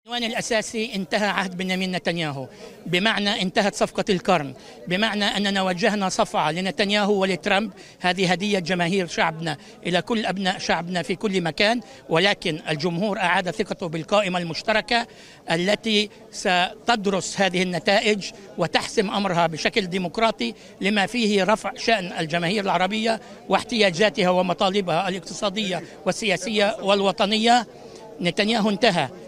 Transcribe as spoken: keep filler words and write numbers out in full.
العنوان الأساسي: انتهى عهد بنيامين نتنياهو، بمعنى انتهت صفقة القرن، بمعنى أننا وجهنا صفعة لنتنياهو ولترامب. هذه هدية جماهير شعبنا إلى كل أبناء شعبنا في كل مكان، ولكن الجمهور أعاد ثقته بالقائمة المشتركة التي ستدرس هذه النتائج وتحسم أمرها بشكل ديمقراطي، لما فيه رفع شأن الجماهير العربية واحتياجاتها ومطالبها الاقتصادية والسياسية والوطنية. نتنياهو انتهى،